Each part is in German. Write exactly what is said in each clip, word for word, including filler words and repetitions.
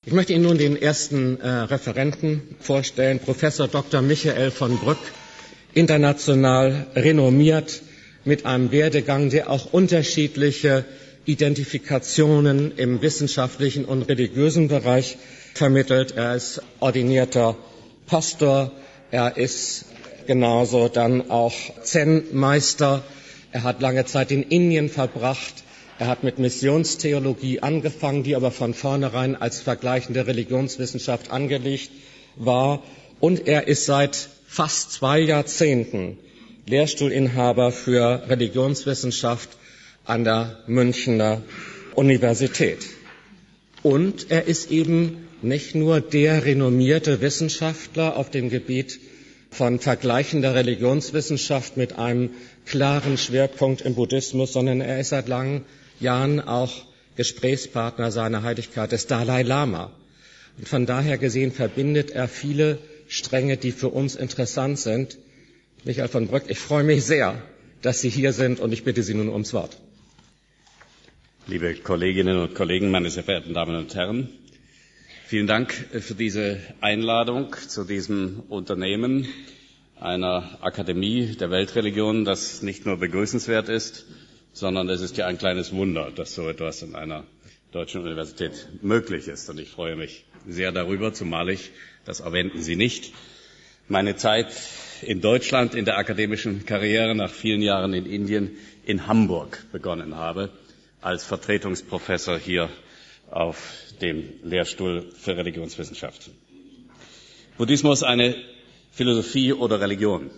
Ich möchte Ihnen nun den ersten äh, Referenten vorstellen, Professor Doktor Michael von Brück, international renommiert, mit einem Werdegang, der auch unterschiedliche Identifikationen im wissenschaftlichen und religiösen Bereich vermittelt. Er ist ordinierter Pastor, er ist genauso dann auch Zen-Meister, er hat lange Zeit in Indien verbracht. Er hat mit Missionstheologie angefangen, die aber von vornherein als vergleichende Religionswissenschaft angelegt war. Und er ist seit fast zwei Jahrzehnten Lehrstuhlinhaber für Religionswissenschaft an der Münchner Universität. Und er ist eben nicht nur der renommierte Wissenschaftler auf dem Gebiet von vergleichender Religionswissenschaft mit einem klaren Schwerpunkt im Buddhismus, sondern er ist seit langem Jahren auch Gesprächspartner seiner Heiligkeit des Dalai Lama. Und von daher gesehen verbindet er viele Stränge, die für uns interessant sind. Michael von Brück, ich freue mich sehr, dass Sie hier sind und ich bitte Sie nun ums Wort. Liebe Kolleginnen und Kollegen, meine sehr verehrten Damen und Herren, vielen Dank für diese Einladung zu diesem Unternehmen einer Akademie der Weltreligionen, das nicht nur begrüßenswert ist, sondern es ist ja ein kleines Wunder, dass so etwas an einer deutschen Universität möglich ist. Und ich freue mich sehr darüber, zumal ich, das erwähnten Sie nicht, meine Zeit in Deutschland in der akademischen Karriere nach vielen Jahren in Indien in Hamburg begonnen habe, als Vertretungsprofessor hier auf dem Lehrstuhl für Religionswissenschaft. Buddhismus eine Philosophie oder Religion?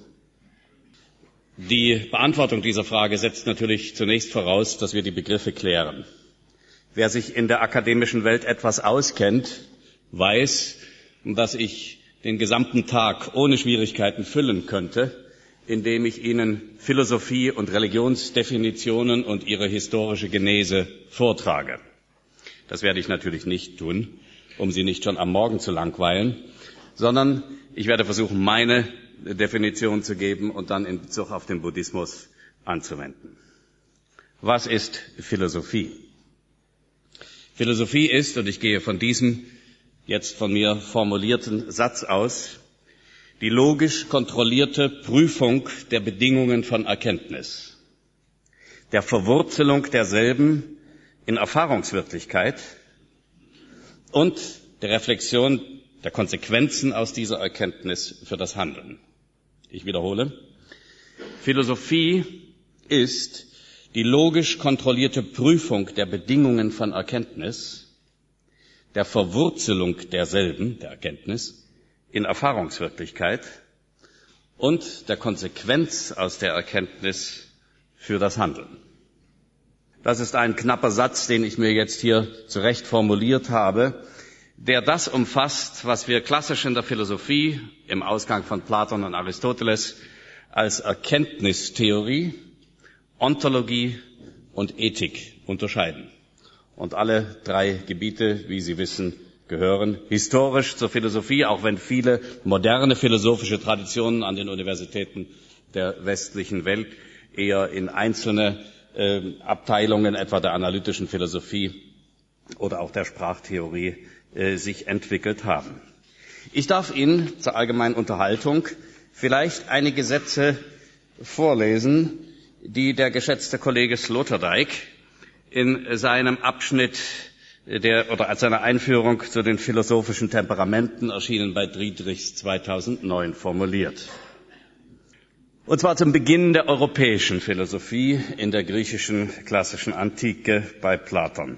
Die Beantwortung dieser Frage setzt natürlich zunächst voraus, dass wir die Begriffe klären. Wer sich in der akademischen Welt etwas auskennt, weiß, dass ich den gesamten Tag ohne Schwierigkeiten füllen könnte, indem ich Ihnen Philosophie und Religionsdefinitionen und ihre historische Genese vortrage. Das werde ich natürlich nicht tun, um Sie nicht schon am Morgen zu langweilen, sondern ich werde versuchen, meine Definition zu geben und dann in Bezug auf den Buddhismus anzuwenden. Was ist Philosophie? Philosophie ist, und ich gehe von diesem jetzt von mir formulierten Satz aus, die logisch kontrollierte Prüfung der Bedingungen von Erkenntnis, der Verwurzelung derselben in Erfahrungswirklichkeit und der Reflexion der Konsequenzen aus dieser Erkenntnis für das Handeln. Ich wiederhole, Philosophie ist die logisch kontrollierte Prüfung der Bedingungen von Erkenntnis, der Verwurzelung derselben, der Erkenntnis, in Erfahrungswirklichkeit und der Konsequenz aus der Erkenntnis für das Handeln. Das ist ein knapper Satz, den ich mir jetzt hier zurecht formuliert habe, der das umfasst, was wir klassisch in der Philosophie im Ausgang von Platon und Aristoteles als Erkenntnistheorie, Ontologie und Ethik unterscheiden. Und alle drei Gebiete, wie Sie wissen, gehören historisch zur Philosophie, auch wenn viele moderne philosophische Traditionen an den Universitäten der westlichen Welt eher in einzelne äh, Abteilungen, etwa der analytischen Philosophie oder auch der Sprachtheorie, äh, sich entwickelt haben. Ich darf Ihnen zur allgemeinen Unterhaltung vielleicht einige Sätze vorlesen, die der geschätzte Kollege Sloterdijk in seinem Abschnitt der, oder als seiner Einführung zu den philosophischen Temperamenten, erschienen bei Friedrichs zweitausendneun, formuliert. Und zwar zum Beginn der europäischen Philosophie in der griechischen klassischen Antike bei Platon.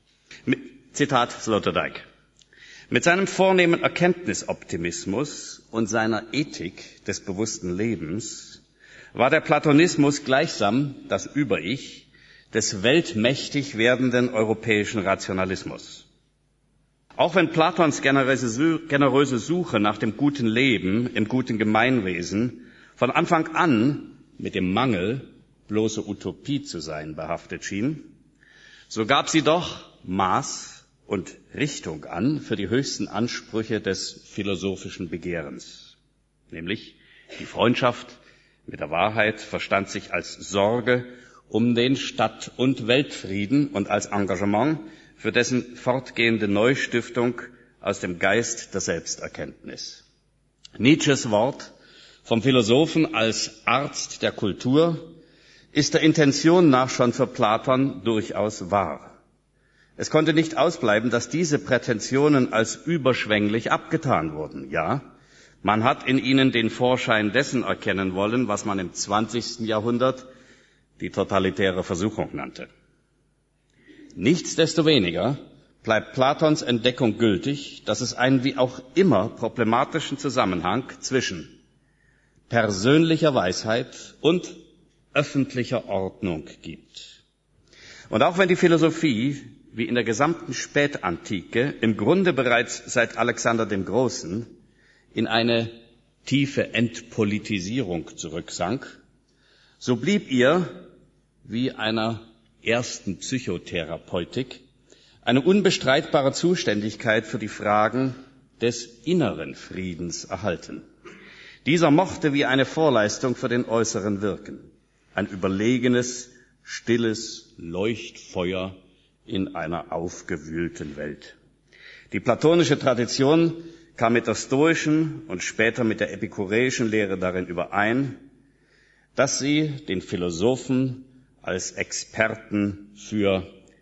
Zitat Sloterdijk. Mit seinem vornehmen Erkenntnisoptimismus und seiner Ethik des bewussten Lebens war der Platonismus gleichsam das Über-Ich des weltmächtig werdenden europäischen Rationalismus. Auch wenn Platons generöse Suche nach dem guten Leben im guten Gemeinwesen von Anfang an mit dem Mangel, bloße Utopie zu sein, behaftet schien, so gab sie doch Maß und Richtung an für die höchsten Ansprüche des philosophischen Begehrens. Nämlich die Freundschaft mit der Wahrheit verstand sich als Sorge um den Stadt- und Weltfrieden und als Engagement für dessen fortgehende Neustiftung aus dem Geist der Selbsterkenntnis. Nietzsches Wort vom Philosophen als Arzt der Kultur ist der Intention nach schon für Platon durchaus wahr. Es konnte nicht ausbleiben, dass diese Prätensionen als überschwänglich abgetan wurden. Ja, man hat in ihnen den Vorschein dessen erkennen wollen, was man im zwanzigsten Jahrhundert die totalitäre Versuchung nannte. Nichtsdestoweniger bleibt Platons Entdeckung gültig, dass es einen wie auch immer problematischen Zusammenhang zwischen persönlicher Weisheit und öffentlicher Ordnung gibt. Und auch wenn die Philosophie, wie in der gesamten Spätantike, im Grunde bereits seit Alexander dem Großen in eine tiefe Entpolitisierung zurücksank, so blieb ihr, wie einer ersten Psychotherapeutik, eine unbestreitbare Zuständigkeit für die Fragen des inneren Friedens erhalten. Dieser mochte wie eine Vorleistung für den äußeren wirken, ein überlegenes, stilles Leuchtfeuer in einer aufgewühlten Welt. Die platonische Tradition kam mit der stoischen und später mit der epikureischen Lehre darin überein, dass sie den Philosophen als Experten für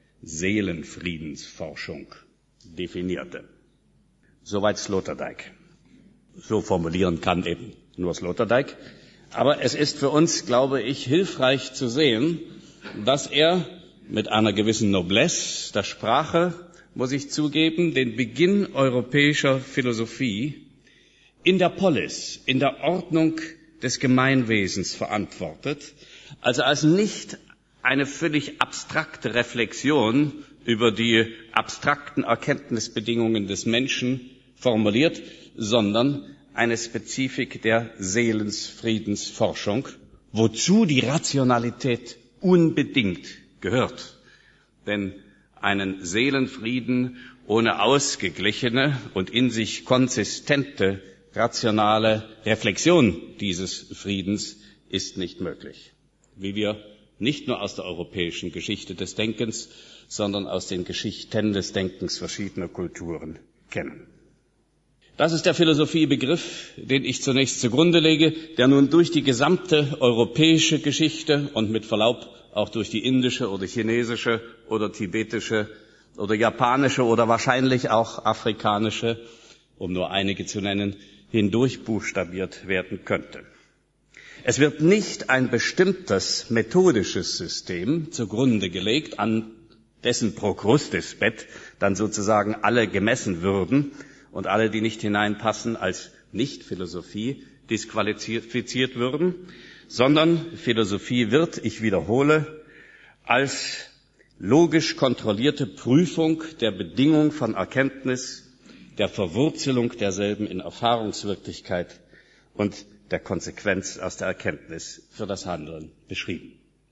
Seelenfriedensforschung definierte. Soweit Sloterdijk. So formulieren kann eben nur Sloterdijk. Aber es ist für uns, glaube ich, hilfreich zu sehen, dass er mit einer gewissen Noblesse der Sprache, muss ich zugeben, den Beginn europäischer Philosophie in der Polis, in der Ordnung des Gemeinwesens verantwortet, also als nicht eine völlig abstrakte Reflexion über die abstrakten Erkenntnisbedingungen des Menschen formuliert, sondern eine Spezifik der Seelenfriedensforschung, wozu die Rationalität unbedingt gehört. Denn einen Seelenfrieden ohne ausgeglichene und in sich konsistente rationale Reflexion dieses Friedens ist nicht möglich, wie wir nicht nur aus der europäischen Geschichte des Denkens, sondern aus den Geschichten des Denkens verschiedener Kulturen kennen. Das ist der Philosophiebegriff, den ich zunächst zugrunde lege, der nun durch die gesamte europäische Geschichte und mit Verlaub auch durch die indische oder chinesische oder tibetische oder japanische oder wahrscheinlich auch afrikanische, um nur einige zu nennen, hindurch buchstabiert werden könnte. Es wird nicht ein bestimmtes methodisches System zugrunde gelegt, an dessen Prokrustes-Bett dann sozusagen alle gemessen würden und alle, die nicht hineinpassen, als Nicht-Philosophie disqualifiziert würden, sondern Philosophie wird, ich wiederhole, als logisch kontrollierte Prüfung der Bedingung von Erkenntnis, der Verwurzelung derselben in Erfahrungswirklichkeit und der Konsequenz aus der Erkenntnis für das Handeln beschrieben.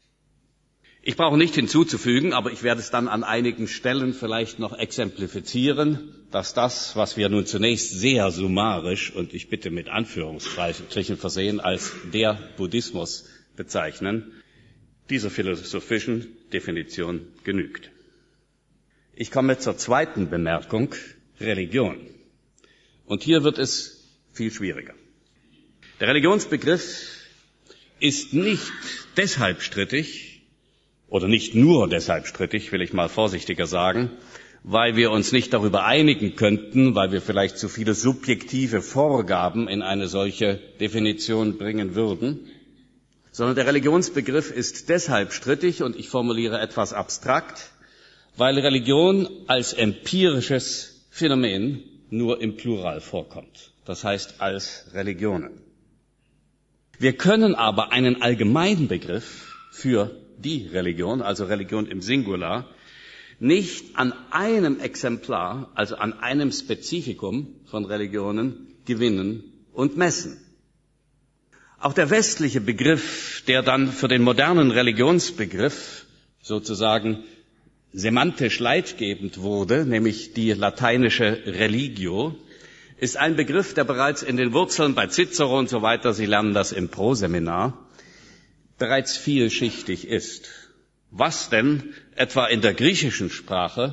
Ich brauche nicht hinzuzufügen, aber ich werde es dann an einigen Stellen vielleicht noch exemplifizieren, dass das, was wir nun zunächst sehr summarisch und ich bitte mit Anführungsstrichen versehen als der Buddhismus bezeichnen, dieser philosophischen Definition genügt. Ich komme zur zweiten Bemerkung, Religion. Und hier wird es viel schwieriger. Der Religionsbegriff ist nicht deshalb strittig, oder nicht nur deshalb strittig, will ich mal vorsichtiger sagen, weil wir uns nicht darüber einigen könnten, weil wir vielleicht zu viele subjektive Vorgaben in eine solche Definition bringen würden, sondern der Religionsbegriff ist deshalb strittig, und ich formuliere etwas abstrakt, weil Religion als empirisches Phänomen nur im Plural vorkommt, das heißt als Religionen. Wir können aber einen allgemeinen Begriff für die Religion, also Religion im Singular, nicht an einem Exemplar, also an einem Spezifikum von Religionen gewinnen und messen. Auch der westliche Begriff, der dann für den modernen Religionsbegriff sozusagen semantisch leitgebend wurde, nämlich die lateinische Religio, ist ein Begriff, der bereits in den Wurzeln bei Cicero und so weiter, Sie lernen das im Proseminar, bereits vielschichtig ist. Was denn etwa in der griechischen Sprache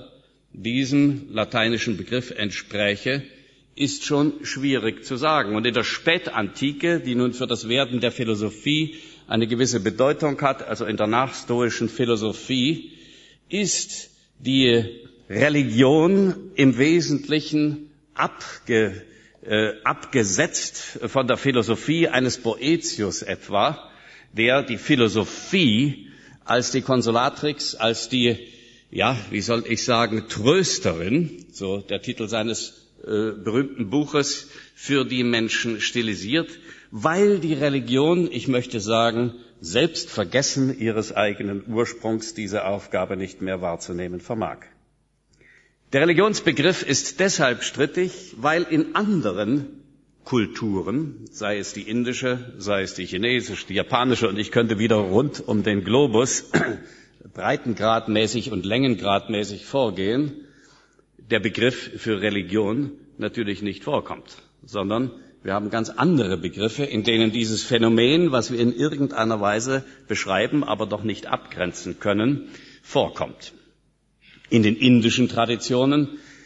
diesem lateinischen Begriff entspräche, ist schon schwierig zu sagen. Und in der Spätantike, die nun für das Werden der Philosophie eine gewisse Bedeutung hat, also in der nachstoischen Philosophie, ist die Religion im Wesentlichen abge, äh, abgesetzt von der Philosophie eines Boëthius etwa, der die Philosophie als die Consolatrix, als die, ja, wie soll ich sagen, Trösterin, so der Titel seines äh, berühmten Buches, für die Menschen stilisiert, weil die Religion, ich möchte sagen, selbst vergessen ihres eigenen Ursprungs diese Aufgabe nicht mehr wahrzunehmen vermag. Der Religionsbegriff ist deshalb strittig, weil in anderen Kulturen, sei es die indische, sei es die chinesische, die japanische, und ich könnte wieder rund um den Globus breitengradmäßig und längengradmäßig vorgehen, der Begriff für Religion natürlich nicht vorkommt, sondern wir haben ganz andere Begriffe, in denen dieses Phänomen, was wir in irgendeiner Weise beschreiben, aber doch nicht abgrenzen können, vorkommt. In den indischen Traditionen,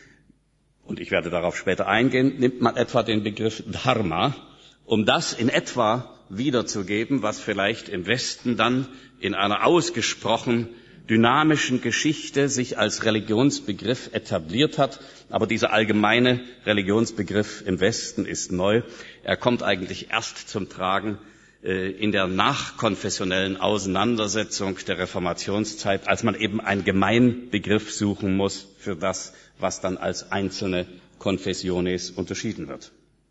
und ich werde darauf später eingehen, nimmt man etwa den Begriff Dharma, um das in etwa wiederzugeben, was vielleicht im Westen dann in einer ausgesprochen dynamischen Geschichte sich als Religionsbegriff etabliert hat. Aber dieser allgemeine Religionsbegriff im Westen ist neu. Er kommt eigentlich erst zum Tragen äh, in der nachkonfessionellen Auseinandersetzung der Reformationszeit, als man eben einen Gemeinbegriff suchen muss für das, was dann als einzelne Confessiones unterschieden wird.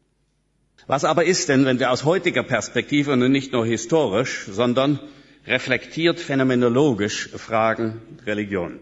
Was aber ist denn, wenn wir aus heutiger Perspektive und nicht nur historisch, sondern reflektiert phänomenologisch fragen, Religion?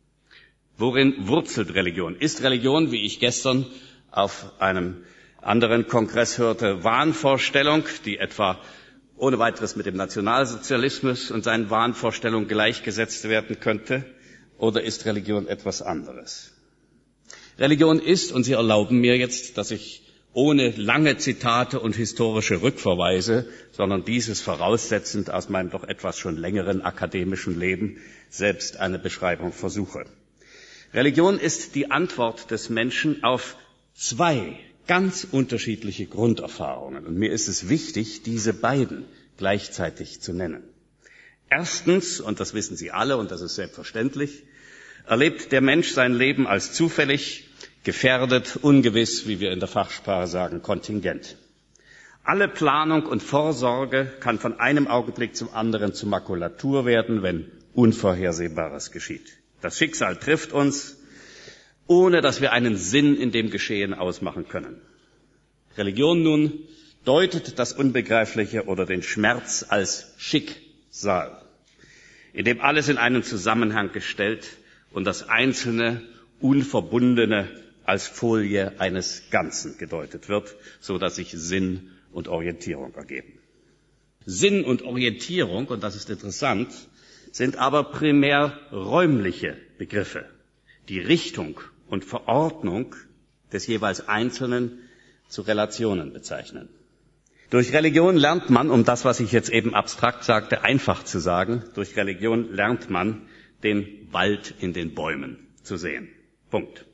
Worin wurzelt Religion? Ist Religion, wie ich gestern auf einem anderen Kongress hörte, Wahnvorstellung, die etwa ohne weiteres mit dem Nationalsozialismus und seinen Wahnvorstellungen gleichgesetzt werden könnte? Oder ist Religion etwas anderes? Religion ist, und Sie erlauben mir jetzt, dass ich ohne lange Zitate und historische Rückverweise, sondern dieses voraussetzend aus meinem doch etwas schon längeren akademischen Leben selbst eine Beschreibung versuche. Religion ist die Antwort des Menschen auf zwei ganz unterschiedliche Grunderfahrungen. Und mir ist es wichtig, diese beiden gleichzeitig zu nennen. Erstens, und das wissen Sie alle, und das ist selbstverständlich, erlebt der Mensch sein Leben als zufällig, gefährdet, ungewiss, wie wir in der Fachsprache sagen, kontingent. Alle Planung und Vorsorge kann von einem Augenblick zum anderen zur Makulatur werden, wenn Unvorhersehbares geschieht. Das Schicksal trifft uns, ohne dass wir einen Sinn in dem Geschehen ausmachen können. Religion nun deutet das Unbegreifliche oder den Schmerz als Schicksal, in dem alles in einen Zusammenhang gestellt und das Einzelne, Unverbundene als Folie eines Ganzen gedeutet wird, so dass sich Sinn und Orientierung ergeben. Sinn und Orientierung, und das ist interessant, sind aber primär räumliche Begriffe, die Richtung und Verordnung des jeweils Einzelnen zu Relationen bezeichnen. Durch Religion lernt man, um das, was ich jetzt eben abstrakt sagte, einfach zu sagen, durch Religion lernt man, den Wald in den Bäumen zu sehen. Punkt.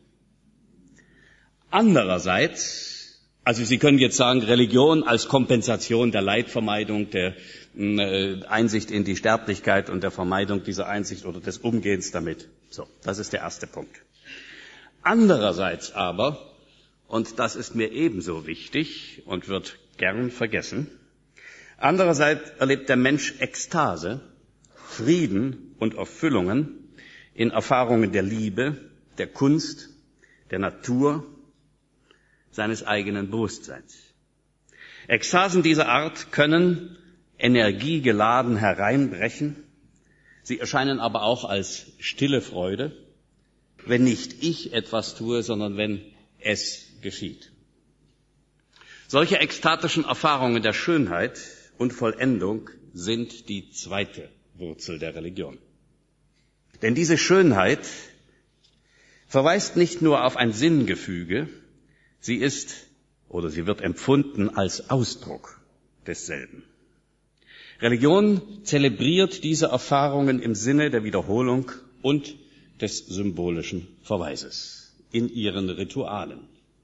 Andererseits, also Sie können jetzt sagen, Religion als Kompensation der Leidvermeidung, der äh, Einsicht in die Sterblichkeit und der Vermeidung dieser Einsicht oder des Umgehens damit. So, das ist der erste Punkt. Andererseits aber, und das ist mir ebenso wichtig und wird gern vergessen, andererseits erlebt der Mensch Ekstase, Frieden und Erfüllungen in Erfahrungen der Liebe, der Kunst, der Natur, seines eigenen Bewusstseins. Ekstasen dieser Art können energiegeladen hereinbrechen, sie erscheinen aber auch als stille Freude, wenn nicht ich etwas tue, sondern wenn es geschieht. Solche ekstatischen Erfahrungen der Schönheit und Vollendung sind die zweite Wurzel der Religion. Denn diese Schönheit verweist nicht nur auf ein Sinngefüge, sie ist oder sie wird empfunden als Ausdruck desselben. Religion zelebriert diese Erfahrungen im Sinne der Wiederholung und des symbolischen Verweises in ihren Ritualen.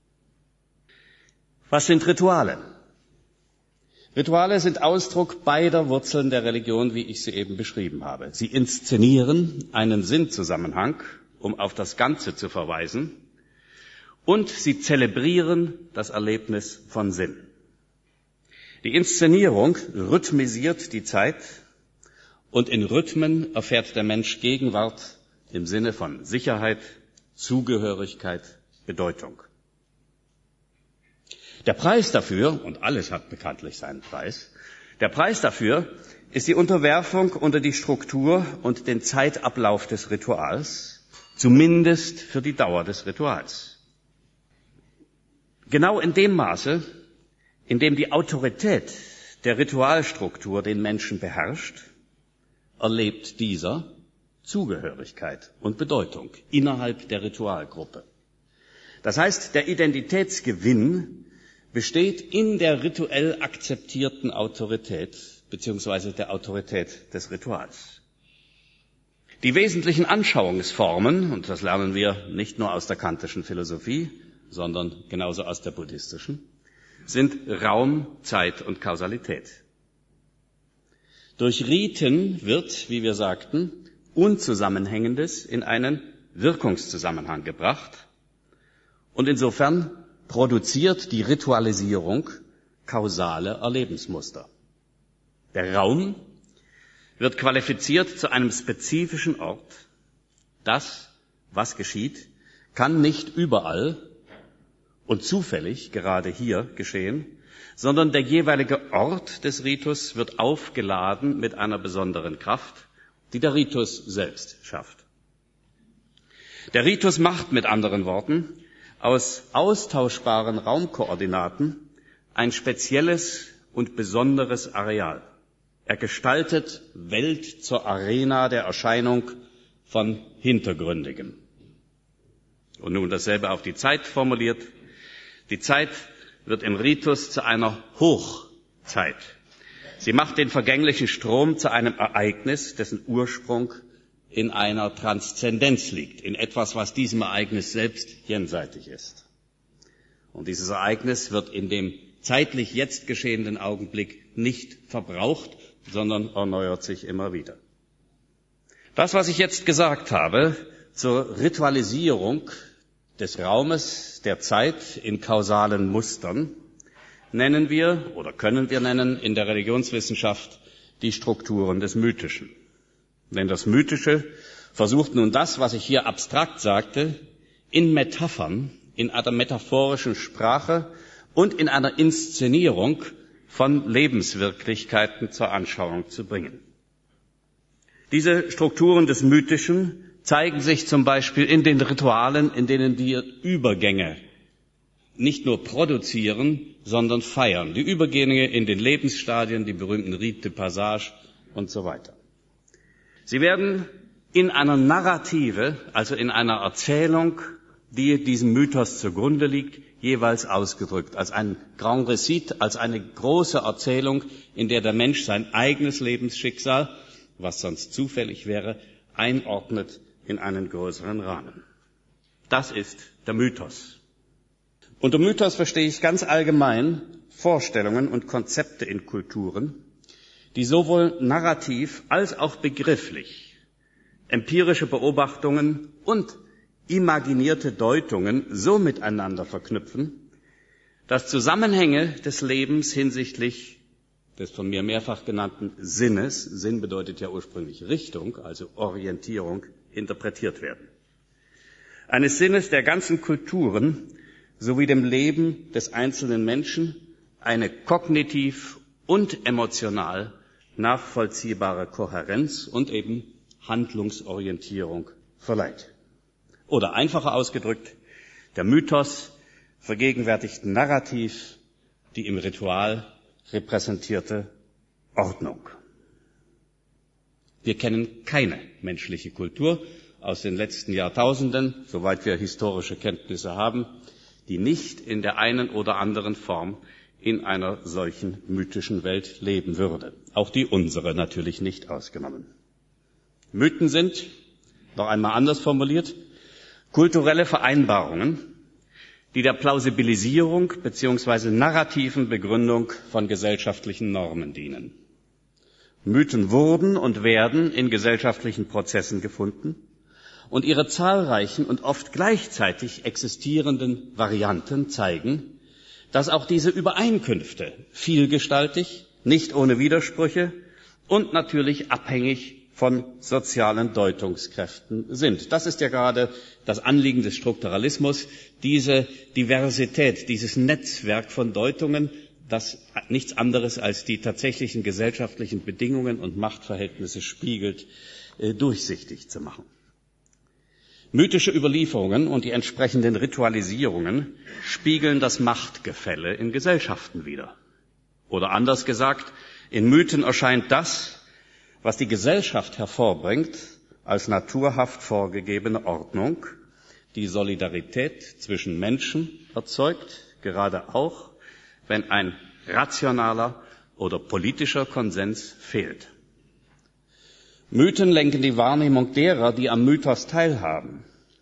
Was sind Rituale? Rituale sind Ausdruck beider Wurzeln der Religion, wie ich sie eben beschrieben habe. Sie inszenieren einen Sinnzusammenhang, um auf das Ganze zu verweisen, und sie zelebrieren das Erlebnis von Sinn. Die Inszenierung rhythmisiert die Zeit, und in Rhythmen erfährt der Mensch Gegenwart im Sinne von Sicherheit, Zugehörigkeit, Bedeutung. Der Preis dafür, und alles hat bekanntlich seinen Preis, der Preis dafür ist die Unterwerfung unter die Struktur und den Zeitablauf des Rituals, zumindest für die Dauer des Rituals. Genau in dem Maße, in dem die Autorität der Ritualstruktur den Menschen beherrscht, erlebt dieser Zugehörigkeit und Bedeutung innerhalb der Ritualgruppe. Das heißt, der Identitätsgewinn besteht in der rituell akzeptierten Autorität beziehungsweise der Autorität des Rituals. Die wesentlichen Anschauungsformen, und das lernen wir nicht nur aus der kantischen Philosophie, sondern genauso aus der buddhistischen, sind Raum, Zeit und Kausalität. Durch Riten wird, wie wir sagten, Unzusammenhängendes in einen Wirkungszusammenhang gebracht, und insofern produziert die Ritualisierung kausale Erlebensmuster. Der Raum wird qualifiziert zu einem spezifischen Ort. Das, was geschieht, kann nicht überall und zufällig gerade hier geschehen, sondern der jeweilige Ort des Ritus wird aufgeladen mit einer besonderen Kraft, die der Ritus selbst schafft. Der Ritus macht mit anderen Worten aus austauschbaren Raumkoordinaten ein spezielles und besonderes Areal. Er gestaltet Welt zur Arena der Erscheinung von Hintergründigem. Und nun dasselbe auf die Zeit formuliert. Die Zeit wird im Ritus zu einer Hochzeit. Sie macht den vergänglichen Strom zu einem Ereignis, dessen Ursprung in einer Transzendenz liegt, in etwas, was diesem Ereignis selbst jenseitig ist. Und dieses Ereignis wird in dem zeitlich jetzt geschehenden Augenblick nicht verbraucht, sondern erneuert sich immer wieder. Das, was ich jetzt gesagt habe zur Ritualisierung des Raumes, der Zeit in kausalen Mustern, nennen wir oder können wir nennen in der Religionswissenschaft die Strukturen des Mythischen. Denn das Mythische versucht nun das, was ich hier abstrakt sagte, in Metaphern, in einer metaphorischen Sprache und in einer Inszenierung von Lebenswirklichkeiten zur Anschauung zu bringen. Diese Strukturen des Mythischen zeigen sich zum Beispiel in den Ritualen, in denen wir Übergänge nicht nur produzieren, sondern feiern. Die Übergänge in den Lebensstadien, die berühmten Rites de Passage und so weiter. Sie werden in einer Narrative, also in einer Erzählung, die diesem Mythos zugrunde liegt, jeweils ausgedrückt, als ein Grand Récit, als eine große Erzählung, in der der Mensch sein eigenes Lebensschicksal, was sonst zufällig wäre, einordnet in einen größeren Rahmen. Das ist der Mythos. Unter Mythos verstehe ich ganz allgemein Vorstellungen und Konzepte in Kulturen, die sowohl narrativ als auch begrifflich empirische Beobachtungen und imaginierte Deutungen so miteinander verknüpfen, dass Zusammenhänge des Lebens hinsichtlich des von mir mehrfach genannten Sinnes, Sinn bedeutet ja ursprünglich Richtung, also Orientierung, interpretiert werden. Eines Sinnes der ganzen Kulturen sowie dem Leben des einzelnen Menschen eine kognitiv und emotional nachvollziehbare Kohärenz und eben Handlungsorientierung verleiht. Oder einfacher ausgedrückt, der Mythos vergegenwärtigt narrativ die im Ritual repräsentierte Ordnung. Wir kennen keine menschliche Kultur aus den letzten Jahrtausenden, soweit wir historische Kenntnisse haben, die nicht in der einen oder anderen Form in einer solchen mythischen Welt leben würde. Auch die unsere natürlich nicht ausgenommen. Mythen sind Noch einmal anders formuliert, kulturelle Vereinbarungen, die der Plausibilisierung bzw. narrativen Begründung von gesellschaftlichen Normen dienen. Mythen wurden und werden in gesellschaftlichen Prozessen gefunden und ihre zahlreichen und oft gleichzeitig existierenden Varianten zeigen, dass auch diese Übereinkünfte vielgestaltig, nicht ohne Widersprüche und natürlich abhängig von sozialen Deutungskräften sind. Das ist ja gerade das Anliegen des Strukturalismus, diese Diversität, dieses Netzwerk von Deutungen, das nichts anderes als die tatsächlichen gesellschaftlichen Bedingungen und Machtverhältnisse spiegelt, durchsichtig zu machen. Mythische Überlieferungen und die entsprechenden Ritualisierungen spiegeln das Machtgefälle in Gesellschaften wider. Oder anders gesagt, in Mythen erscheint das, was die Gesellschaft hervorbringt, als naturhaft vorgegebene Ordnung, die Solidarität zwischen Menschen erzeugt, gerade auch, wenn ein rationaler oder politischer Konsens fehlt. Mythen lenken die Wahrnehmung derer, die am Mythos teilhaben,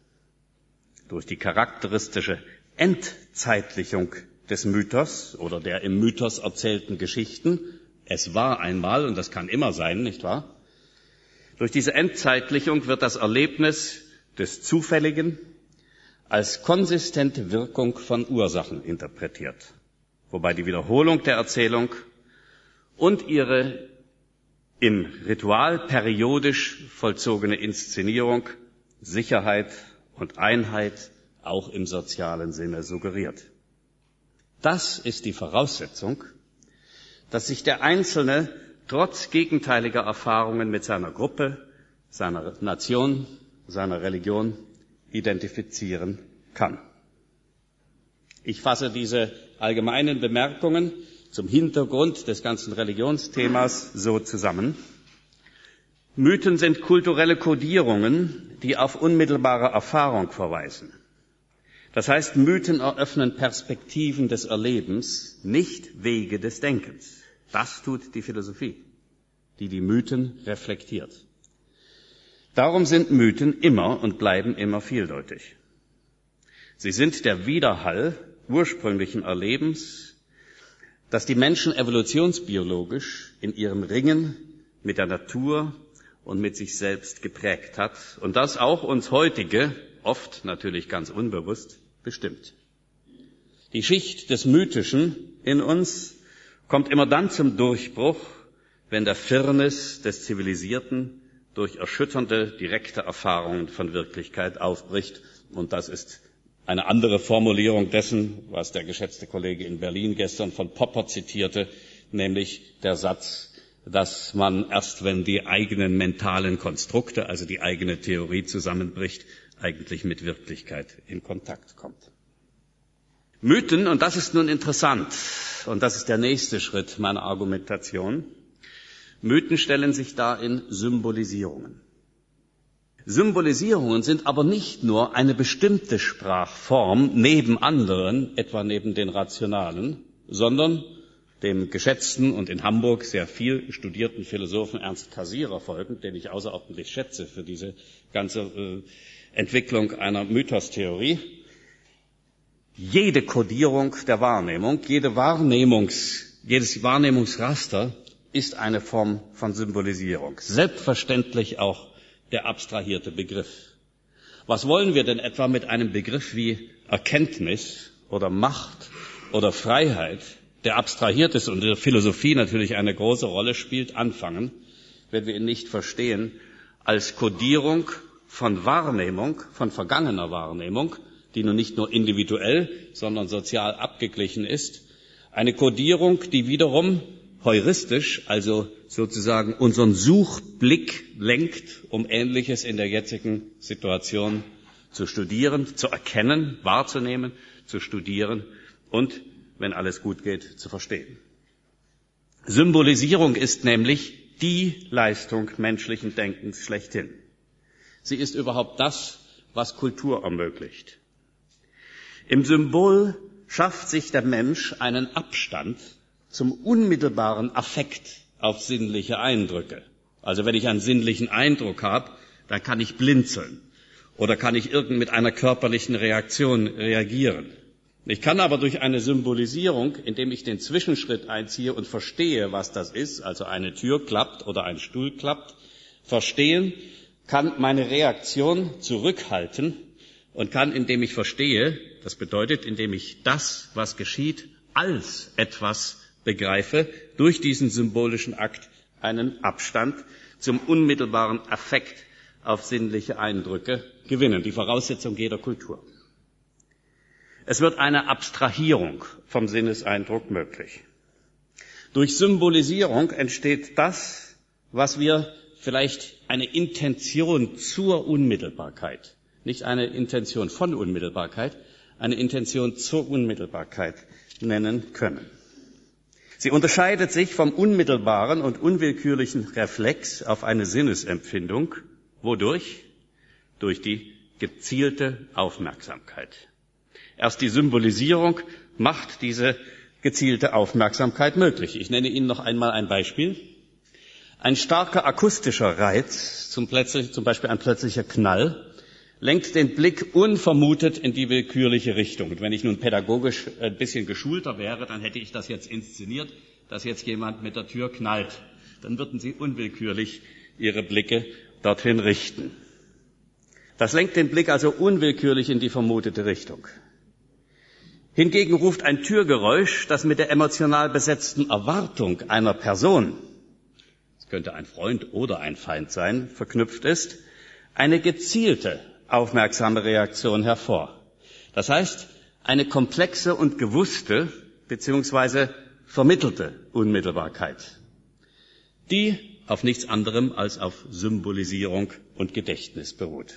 durch die charakteristische Entzeitlichung des Mythos oder der im Mythos erzählten Geschichten. Es war einmal, und das kann immer sein, nicht wahr? Durch diese Entzeitlichung wird das Erlebnis des Zufälligen als konsistente Wirkung von Ursachen interpretiert, wobei die Wiederholung der Erzählung und ihre im Ritual periodisch vollzogene Inszenierung Sicherheit und Einheit auch im sozialen Sinne suggeriert. Das ist die Voraussetzung, dass sich der Einzelne trotz gegenteiliger Erfahrungen mit seiner Gruppe, seiner Nation, seiner Religion identifizieren kann. Ich fasse diese allgemeinen Bemerkungen zum Hintergrund des ganzen Religionsthemas so zusammen. Mythen sind kulturelle Kodierungen, die auf unmittelbare Erfahrung verweisen. Das heißt, Mythen eröffnen Perspektiven des Erlebens, nicht Wege des Denkens. Das tut die Philosophie, die die Mythen reflektiert. Darum sind Mythen immer und bleiben immer vieldeutig. Sie sind der Widerhall ursprünglichen Erlebens, das die Menschen evolutionsbiologisch in ihrem Ringen mit der Natur und mit sich selbst geprägt hat und das auch uns heutige, oft natürlich ganz unbewusst, bestimmt. Die Schicht des Mythischen in uns kommt immer dann zum Durchbruch, wenn der Firnis des Zivilisierten durch erschütternde, direkte Erfahrungen von Wirklichkeit aufbricht. Und das ist eine andere Formulierung dessen, was der geschätzte Kollege in Berlin gestern von Popper zitierte, nämlich der Satz, dass man erst, wenn die eigenen mentalen Konstrukte, also die eigene Theorie zusammenbricht, eigentlich mit Wirklichkeit in Kontakt kommt. Mythen, und das ist nun interessant, und das ist der nächste Schritt meiner Argumentation, Mythen stellen sich dar in Symbolisierungen. Symbolisierungen sind aber nicht nur eine bestimmte Sprachform neben anderen, etwa neben den rationalen, sondern dem geschätzten und in Hamburg sehr viel studierten Philosophen Ernst Cassirer folgend, den ich außerordentlich schätze für diese ganze äh, Entwicklung einer Mythostheorie. Jede Kodierung der Wahrnehmung, jede Wahrnehmungs, jedes Wahrnehmungsraster ist eine Form von Symbolisierung. Selbstverständlich auch der abstrahierte Begriff. Was wollen wir denn etwa mit einem Begriff wie Erkenntnis oder Macht oder Freiheit, der abstrahiert ist und in der Philosophie natürlich eine große Rolle spielt, anfangen, wenn wir ihn nicht verstehen, als Kodierung von Wahrnehmung, von vergangener Wahrnehmung, die nun nicht nur individuell, sondern sozial abgeglichen ist, eine Kodierung, die wiederum heuristisch, also sozusagen unseren Suchblick lenkt, um Ähnliches in der jetzigen Situation zu studieren, zu erkennen, wahrzunehmen, zu studieren und, wenn alles gut geht, zu verstehen. Symbolisierung ist nämlich die Leistung menschlichen Denkens schlechthin. Sie ist überhaupt das, was Kultur ermöglicht. Im Symbol schafft sich der Mensch einen Abstand zum unmittelbaren Affekt auf sinnliche Eindrücke. Also wenn ich einen sinnlichen Eindruck habe, dann kann ich blinzeln oder kann ich irgend mit einer körperlichen Reaktion reagieren. Ich kann aber durch eine Symbolisierung, indem ich den Zwischenschritt einziehe und verstehe, was das ist, also eine Tür klappt oder ein Stuhl klappt, verstehen, kann meine Reaktion zurückhalten und kann, indem ich verstehe, das bedeutet, indem ich das, was geschieht, als etwas begreife, durch diesen symbolischen Akt einen Abstand zum unmittelbaren Affekt auf sinnliche Eindrücke gewinnen, die Voraussetzung jeder Kultur. Es wird eine Abstrahierung vom Sinneseindruck möglich. Durch Symbolisierung entsteht das, was wir vielleicht eine Intention zur Unmittelbarkeit, nicht eine Intention von Unmittelbarkeit, eine Intention zur Unmittelbarkeit nennen können. Sie unterscheidet sich vom unmittelbaren und unwillkürlichen Reflex auf eine Sinnesempfindung. Wodurch? Durch die gezielte Aufmerksamkeit. Erst die Symbolisierung macht diese gezielte Aufmerksamkeit möglich. Ich nenne Ihnen noch einmal ein Beispiel. Ein starker akustischer Reiz, zum, plötzlich, zum Beispiel ein plötzlicher Knall, lenkt den Blick unvermutet in die willkürliche Richtung. Und wenn ich nun pädagogisch ein bisschen geschulter wäre, dann hätte ich das jetzt inszeniert, dass jetzt jemand mit der Tür knallt. Dann würden Sie unwillkürlich Ihre Blicke dorthin richten. Das lenkt den Blick also unwillkürlich in die vermutete Richtung. Hingegen ruft ein Türgeräusch, das mit der emotional besetzten Erwartung einer Person, es könnte ein Freund oder ein Feind sein, verknüpft ist, eine gezielte, aufmerksame Reaktion hervor. Das heißt, eine komplexe und gewusste bzw. vermittelte Unmittelbarkeit, die auf nichts anderem als auf Symbolisierung und Gedächtnis beruht.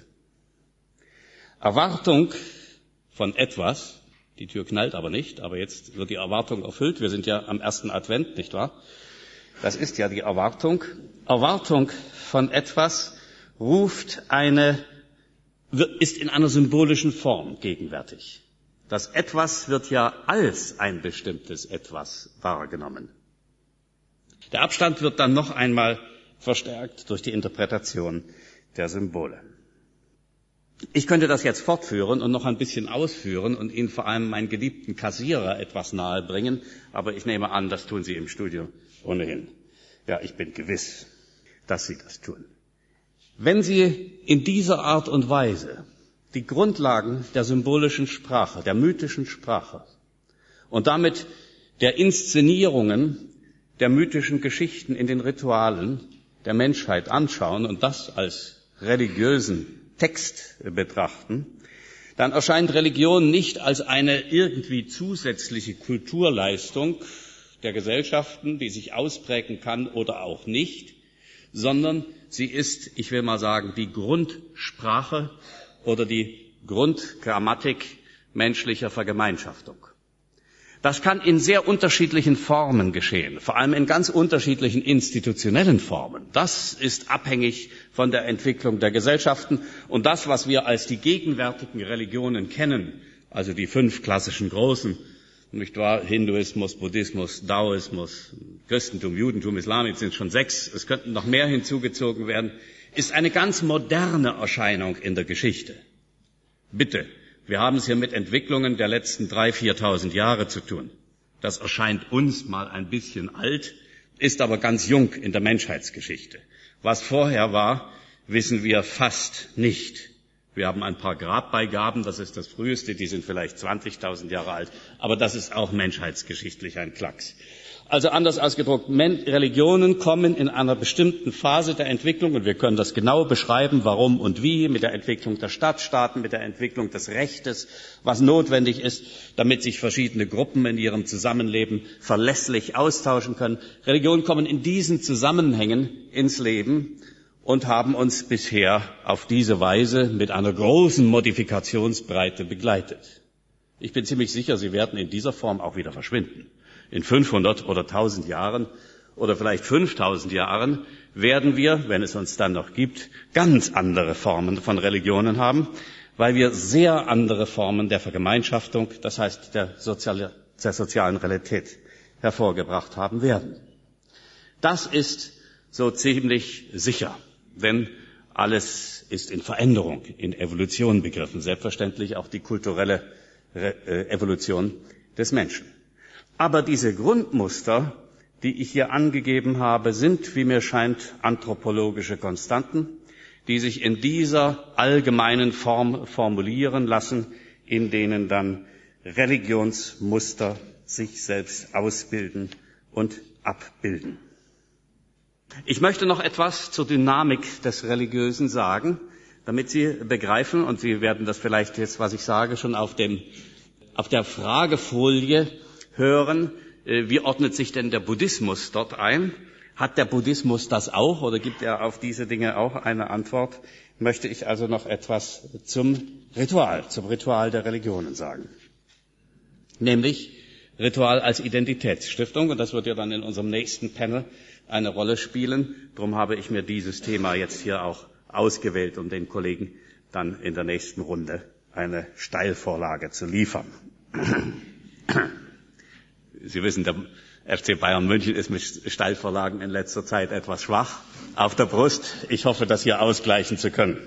Erwartung von etwas, die Tür knallt aber nicht, aber jetzt wird die Erwartung erfüllt. Wir sind ja am ersten Advent, nicht wahr? Das ist ja die Erwartung. Erwartung von etwas ruft eine, ist in einer symbolischen Form gegenwärtig. Das Etwas wird ja als ein bestimmtes Etwas wahrgenommen. Der Abstand wird dann noch einmal verstärkt durch die Interpretation der Symbole. Ich könnte das jetzt fortführen und noch ein bisschen ausführen und Ihnen vor allem meinen geliebten Kassierer etwas nahebringen, aber ich nehme an, das tun Sie im Studio ohnehin. Ja, ich bin gewiss, dass Sie das tun. Wenn Sie in dieser Art und Weise die Grundlagen der symbolischen Sprache, der mythischen Sprache und damit der Inszenierungen der mythischen Geschichten in den Ritualen der Menschheit anschauen und das als religiösen Text betrachten, dann erscheint Religion nicht als eine irgendwie zusätzliche Kulturleistung der Gesellschaften, die sich ausprägen kann oder auch nicht, sondern sie ist, ich will mal sagen, die Grundsprache oder die Grundgrammatik menschlicher Vergemeinschaftung. Das kann in sehr unterschiedlichen Formen geschehen, vor allem in ganz unterschiedlichen institutionellen Formen. Das ist abhängig von der Entwicklung der Gesellschaften. Und das, was wir als die gegenwärtigen Religionen kennen, also die fünf klassischen großen, nicht wahr? Hinduismus, Buddhismus, Daoismus, Christentum, Judentum, Islam, jetzt sind schon sechs, es könnten noch mehr hinzugezogen werden, ist eine ganz moderne Erscheinung in der Geschichte. Bitte. Wir haben es hier mit Entwicklungen der letzten dreitausend, viertausend Jahre zu tun. Das erscheint uns mal ein bisschen alt, ist aber ganz jung in der Menschheitsgeschichte. Was vorher war, wissen wir fast nicht. Wir haben ein paar Grabbeigaben, das ist das früheste, die sind vielleicht zwanzigtausend Jahre alt, aber das ist auch menschheitsgeschichtlich ein Klacks. Also anders ausgedrückt, Religionen kommen in einer bestimmten Phase der Entwicklung, und wir können das genau beschreiben, warum und wie, mit der Entwicklung der Stadtstaaten, mit der Entwicklung des Rechtes, was notwendig ist, damit sich verschiedene Gruppen in ihrem Zusammenleben verlässlich austauschen können. Religionen kommen in diesen Zusammenhängen ins Leben und haben uns bisher auf diese Weise mit einer großen Modifikationsbreite begleitet. Ich bin ziemlich sicher, sie werden in dieser Form auch wieder verschwinden. In fünfhundert oder tausend Jahren oder vielleicht fünftausend Jahren werden wir, wenn es uns dann noch gibt, ganz andere Formen von Religionen haben, weil wir sehr andere Formen der Vergemeinschaftung, das heißt der, Sozial- der sozialen Realität, hervorgebracht haben werden. Das ist so ziemlich sicher, denn alles ist in Veränderung, in Evolution begriffen, selbstverständlich auch die kulturelle Re- Evolution des Menschen. Aber diese Grundmuster, die ich hier angegeben habe, sind, wie mir scheint, anthropologische Konstanten, die sich in dieser allgemeinen Form formulieren lassen, in denen dann Religionsmuster sich selbst ausbilden und abbilden. Ich möchte noch etwas zur Dynamik des Religiösen sagen, damit Sie begreifen, und Sie werden das vielleicht jetzt, was ich sage, schon auf dem, auf der Fragefolie hören, wie ordnet sich denn der Buddhismus dort ein? Hat der Buddhismus das auch oder gibt er auf diese Dinge auch eine Antwort? Möchte ich also noch etwas zum Ritual, zum Ritual der Religionen sagen. Nämlich Ritual als Identitätsstiftung, und das wird ja dann in unserem nächsten Panel eine Rolle spielen. Darum habe ich mir dieses Thema jetzt hier auch ausgewählt, um den Kollegen dann in der nächsten Runde eine Steilvorlage zu liefern. Sie wissen, der F C Bayern München ist mit Steilvorlagen in letzter Zeit etwas schwach auf der Brust. Ich hoffe, das hier ausgleichen zu können.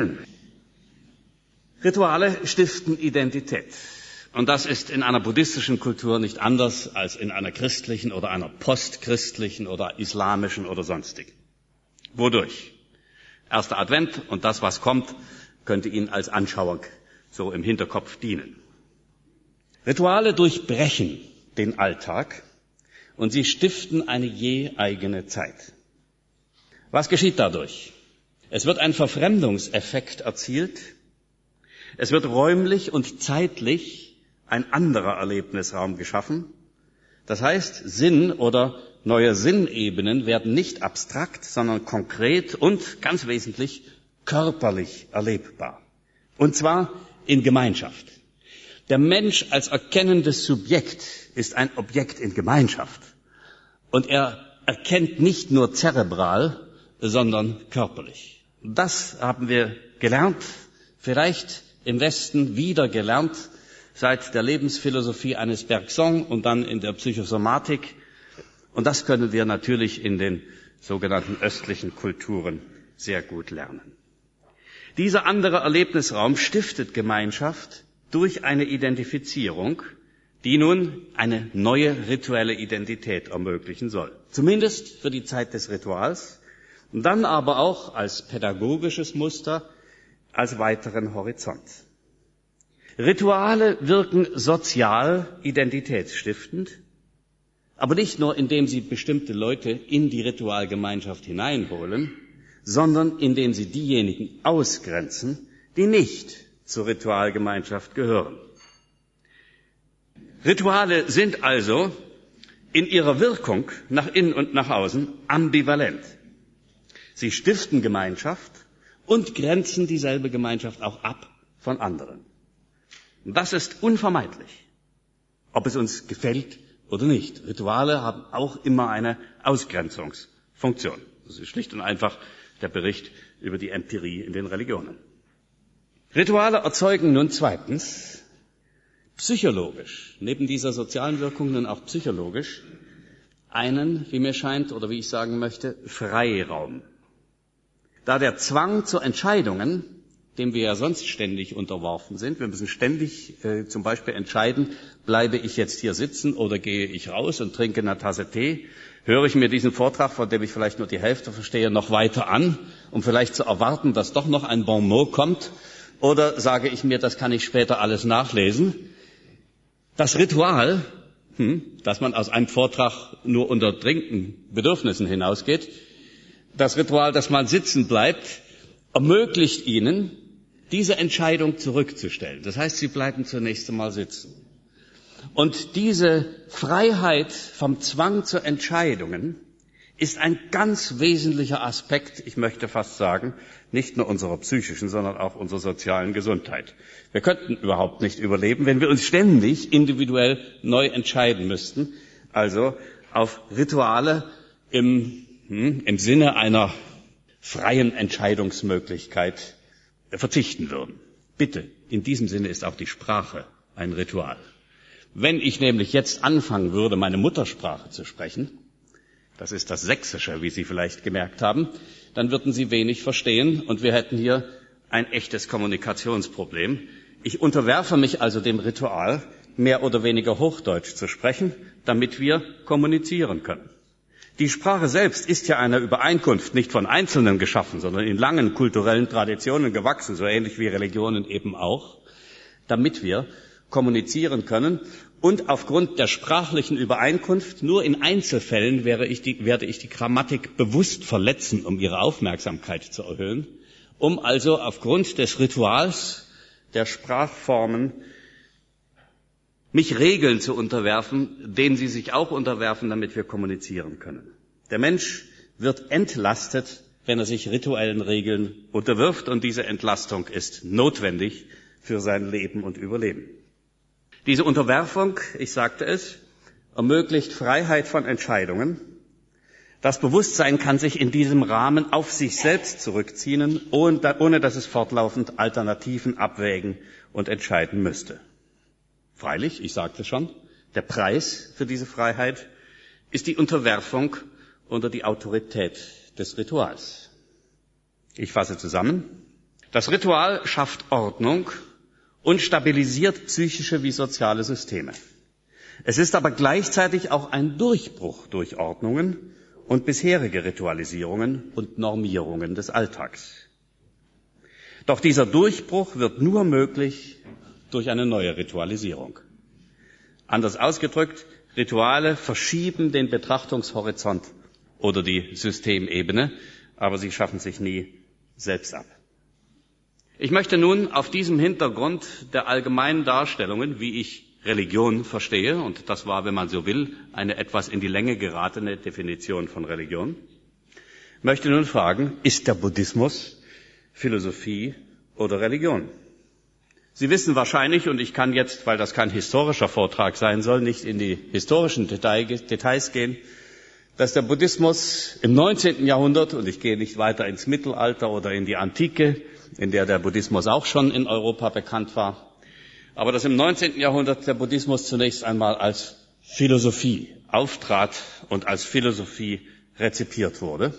Rituale stiften Identität. Und das ist in einer buddhistischen Kultur nicht anders als in einer christlichen oder einer postchristlichen oder islamischen oder sonstigen. Wodurch? Erster Advent und das, was kommt, könnte Ihnen als Anschauung so im Hinterkopf dienen. Rituale durchbrechen den Alltag und sie stiften eine je eigene Zeit. Was geschieht dadurch? Es wird ein Verfremdungseffekt erzielt. Es wird räumlich und zeitlich ein anderer Erlebnisraum geschaffen. Das heißt, Sinn oder neue Sinnebenen werden nicht abstrakt, sondern konkret und ganz wesentlich körperlich erlebbar. Und zwar in Gemeinschaft. Der Mensch als erkennendes Subjekt ist ein Objekt in Gemeinschaft. Und er erkennt nicht nur zerebral, sondern körperlich. Das haben wir gelernt, vielleicht im Westen wieder gelernt, seit der Lebensphilosophie eines Bergson und dann in der Psychosomatik. Und das können wir natürlich in den sogenannten östlichen Kulturen sehr gut lernen. Dieser andere Erlebnisraum stiftet Gemeinschaft durch eine Identifizierung, die nun eine neue rituelle Identität ermöglichen soll. Zumindest für die Zeit des Rituals, und dann aber auch als pädagogisches Muster, als weiteren Horizont. Rituale wirken sozial identitätsstiftend, aber nicht nur, indem sie bestimmte Leute in die Ritualgemeinschaft hineinholen, sondern indem sie diejenigen ausgrenzen, die nicht zur Ritualgemeinschaft gehören. Rituale sind also in ihrer Wirkung nach innen und nach außen ambivalent. Sie stiften Gemeinschaft und grenzen dieselbe Gemeinschaft auch ab von anderen. Und das ist unvermeidlich, ob es uns gefällt oder nicht. Rituale haben auch immer eine Ausgrenzungsfunktion. Das ist schlicht und einfach der Bericht über die Empirie in den Religionen. Rituale erzeugen nun zweitens psychologisch, neben dieser sozialen Wirkung nun auch psychologisch, einen, wie mir scheint, oder wie ich sagen möchte, Freiraum. Da der Zwang zu Entscheidungen, dem wir ja sonst ständig unterworfen sind, wir müssen ständig äh, zum Beispiel entscheiden, bleibe ich jetzt hier sitzen oder gehe ich raus und trinke eine Tasse Tee, höre ich mir diesen Vortrag, von dem ich vielleicht nur die Hälfte verstehe, noch weiter an, um vielleicht zu erwarten, dass doch noch ein Bon mot kommt, oder sage ich mir, das kann ich später alles nachlesen. Das Ritual, hm, dass man aus einem Vortrag nur unter dringenden Bedürfnissen hinausgeht, das Ritual, dass man sitzen bleibt, ermöglicht Ihnen, diese Entscheidung zurückzustellen. Das heißt, Sie bleiben zunächst einmal sitzen. Und diese Freiheit vom Zwang zu Entscheidungen ist ein ganz wesentlicher Aspekt, ich möchte fast sagen, nicht nur unserer psychischen, sondern auch unserer sozialen Gesundheit. Wir könnten überhaupt nicht überleben, wenn wir uns ständig individuell neu entscheiden müssten, also auf Rituale im, hm, im Sinne einer freien Entscheidungsmöglichkeit verzichten würden. Bitte, in diesem Sinne ist auch die Sprache ein Ritual. Wenn ich nämlich jetzt anfangen würde, meine Muttersprache zu sprechen, das ist das Sächsische, wie Sie vielleicht gemerkt haben, dann würden Sie wenig verstehen und wir hätten hier ein echtes Kommunikationsproblem. Ich unterwerfe mich also dem Ritual, mehr oder weniger Hochdeutsch zu sprechen, damit wir kommunizieren können. Die Sprache selbst ist ja einer Übereinkunft nicht von Einzelnen geschaffen, sondern in langen kulturellen Traditionen gewachsen, so ähnlich wie Religionen eben auch, damit wir kommunizieren können. Und aufgrund der sprachlichen Übereinkunft, nur in Einzelfällen werde ich die, werde ich die Grammatik bewusst verletzen, um Ihre Aufmerksamkeit zu erhöhen, um also aufgrund des Rituals der Sprachformen mich Regeln zu unterwerfen, denen Sie sich auch unterwerfen, damit wir kommunizieren können. Der Mensch wird entlastet, wenn er sich rituellen Regeln unterwirft, und diese Entlastung ist notwendig für sein Leben und Überleben. Diese Unterwerfung, ich sagte es, ermöglicht Freiheit von Entscheidungen. Das Bewusstsein kann sich in diesem Rahmen auf sich selbst zurückziehen, ohne dass es fortlaufend Alternativen abwägen und entscheiden müsste. Freilich, ich sagte schon, der Preis für diese Freiheit ist die Unterwerfung unter die Autorität des Rituals. Ich fasse zusammen. Das Ritual schafft Ordnung und stabilisiert psychische wie soziale Systeme. Es ist aber gleichzeitig auch ein Durchbruch durch Ordnungen und bisherige Ritualisierungen und Normierungen des Alltags. Doch dieser Durchbruch wird nur möglich durch eine neue Ritualisierung. Anders ausgedrückt, Rituale verschieben den Betrachtungshorizont oder die Systemebene, aber sie schaffen sich nie selbst ab. Ich möchte nun auf diesem Hintergrund der allgemeinen Darstellungen, wie ich Religion verstehe, und das war, wenn man so will, eine etwas in die Länge geratene Definition von Religion, möchte nun fragen, ist der Buddhismus Philosophie oder Religion? Sie wissen wahrscheinlich, und ich kann jetzt, weil das kein historischer Vortrag sein soll, nicht in die historischen Details gehen, dass der Buddhismus im neunzehnten Jahrhundert, und ich gehe nicht weiter ins Mittelalter oder in die Antike, in der der Buddhismus auch schon in Europa bekannt war, aber dass im neunzehnten Jahrhundert der Buddhismus zunächst einmal als Philosophie auftrat und als Philosophie rezipiert wurde.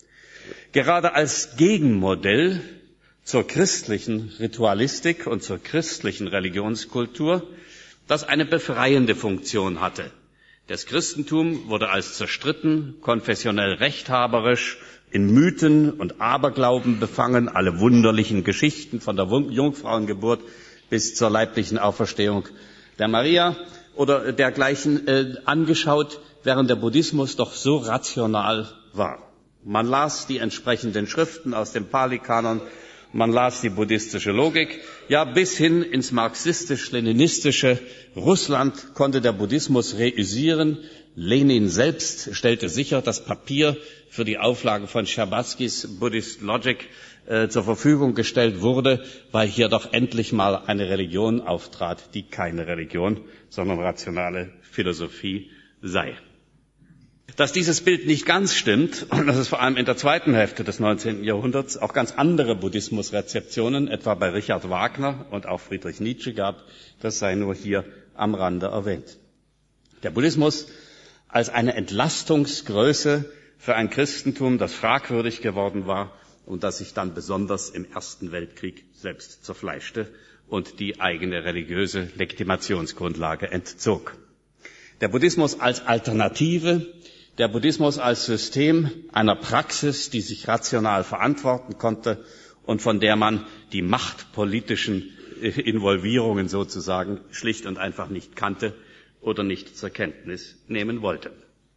Gerade als Gegenmodell zur christlichen Ritualistik und zur christlichen Religionskultur, das eine befreiende Funktion hatte. Das Christentum wurde als zerstritten, konfessionell rechthaberisch, in Mythen und Aberglauben befangen, alle wunderlichen Geschichten von der Jungfrauengeburt bis zur leiblichen Auferstehung der Maria oder dergleichen äh, angeschaut, während der Buddhismus doch so rational war. Man las die entsprechenden Schriften aus dem Pali-Kanon, man las die buddhistische Logik, ja bis hin ins marxistisch-leninistische Russland konnte der Buddhismus reüssieren. Lenin selbst stellte sicher, dass Papier für die Auflage von Scherbatskys Buddhist Logic äh, zur Verfügung gestellt wurde, weil hier doch endlich mal eine Religion auftrat, die keine Religion, sondern rationale Philosophie sei. Dass dieses Bild nicht ganz stimmt und dass es vor allem in der zweiten Hälfte des neunzehnten Jahrhunderts auch ganz andere Buddhismusrezeptionen, etwa bei Richard Wagner und auch Friedrich Nietzsche gab, das sei nur hier am Rande erwähnt. Der Buddhismus als eine Entlastungsgröße für ein Christentum, das fragwürdig geworden war und das sich dann besonders im Ersten Weltkrieg selbst zerfleischte und die eigene religiöse Legitimationsgrundlage entzog. Der Buddhismus als Alternative, der Buddhismus als System einer Praxis, die sich rational verantworten konnte und von der man die machtpolitischen Involvierungen sozusagen schlicht und einfach nicht kannte oder nicht zur Kenntnis nehmen wollte.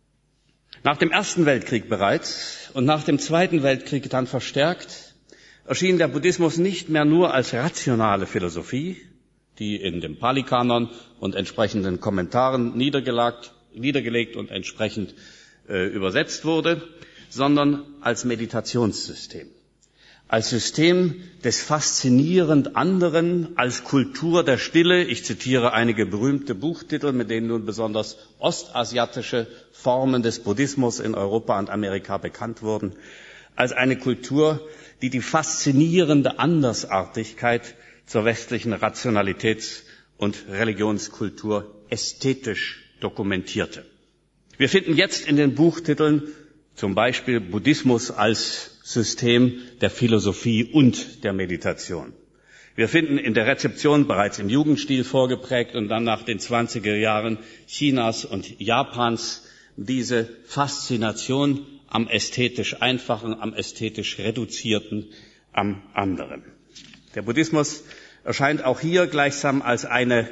Nach dem Ersten Weltkrieg bereits und nach dem Zweiten Weltkrieg dann verstärkt erschien der Buddhismus nicht mehr nur als rationale Philosophie, die in dem Pali-Kanon und entsprechenden Kommentaren niedergelegt, niedergelegt und entsprechend äh, übersetzt wurde, sondern als Meditationssystem, als System des faszinierend anderen, als Kultur der Stille. Ich zitiere einige berühmte Buchtitel, mit denen nun besonders ostasiatische Formen des Buddhismus in Europa und Amerika bekannt wurden, als eine Kultur, die die faszinierende Andersartigkeit zur westlichen Rationalitäts- und Religionskultur ästhetisch dokumentierte. Wir finden jetzt in den Buchtiteln zum Beispiel Buddhismus als System der Philosophie und der Meditation. Wir finden in der Rezeption bereits im Jugendstil vorgeprägt und dann nach den zwanziger Jahren Chinas und Japans diese Faszination am ästhetisch Einfachen, am ästhetisch Reduzierten, am anderen. Der Buddhismus erscheint auch hier gleichsam als eine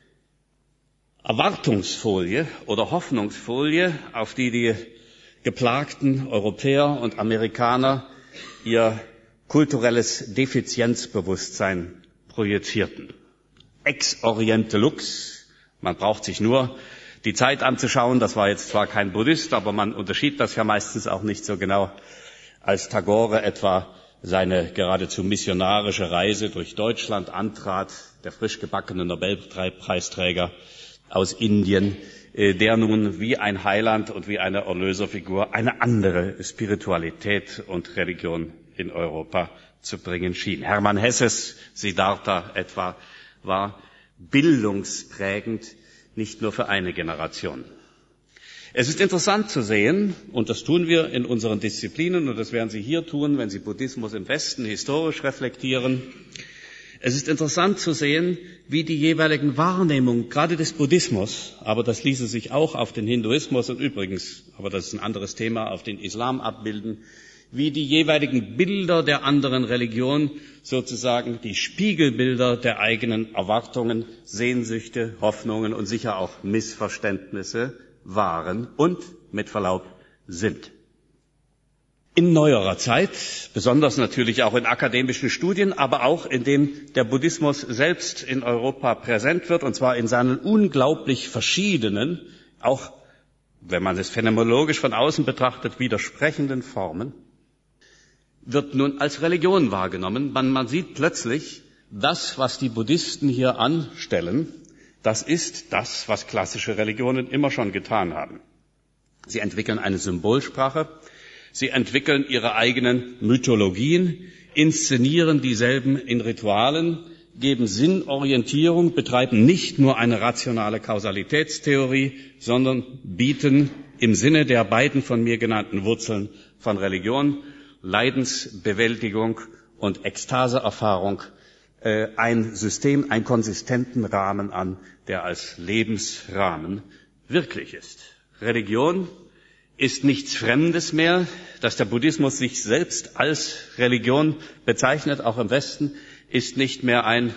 Erwartungsfolie oder Hoffnungsfolie, auf die die geplagten Europäer und Amerikaner ihr kulturelles Defizienzbewusstsein projizierten. Ex oriente lux, man braucht sich nur die Zeit anzuschauen, das war jetzt zwar kein Buddhist, aber man unterschied das ja meistens auch nicht so genau, als Tagore etwa seine geradezu missionarische Reise durch Deutschland antrat, der frisch gebackene Nobelpreisträger aus Indien, der nun wie ein Heiland und wie eine Erlöserfigur eine andere Spiritualität und Religion in Europa zu bringen schien. Hermann Hesses Siddhartha etwa war bildungsprägend, nicht nur für eine Generation. Es ist interessant zu sehen, und das tun wir in unseren Disziplinen, und das werden Sie hier tun, wenn Sie Buddhismus im Westen historisch reflektieren. Es ist interessant zu sehen, wie die jeweiligen Wahrnehmungen, gerade des Buddhismus, aber das ließe sich auch auf den Hinduismus und übrigens, aber das ist ein anderes Thema, auf den Islam abbilden, wie die jeweiligen Bilder der anderen Religion sozusagen die Spiegelbilder der eigenen Erwartungen, Sehnsüchte, Hoffnungen und sicher auch Missverständnisse waren und, mit Verlaub, sind. In neuerer Zeit, besonders natürlich auch in akademischen Studien, aber auch indem der Buddhismus selbst in Europa präsent wird, und zwar in seinen unglaublich verschiedenen, auch wenn man es phänomenologisch von außen betrachtet, widersprechenden Formen, wird nun als Religion wahrgenommen. Man, man sieht plötzlich, das, was die Buddhisten hier anstellen, das ist das, was klassische Religionen immer schon getan haben. Sie entwickeln eine Symbolsprache, sie entwickeln ihre eigenen Mythologien, inszenieren dieselben in Ritualen, geben Sinnorientierung, betreiben nicht nur eine rationale Kausalitätstheorie, sondern bieten im Sinne der beiden von mir genannten Wurzeln von Religion, Leidensbewältigung und Ekstaseerfahrung äh, ein System, einen konsistenten Rahmen an, der als Lebensrahmen wirklich ist. Religion ist nichts Fremdes mehr, dass der Buddhismus sich selbst als Religion bezeichnet, auch im Westen, ist nicht mehr ein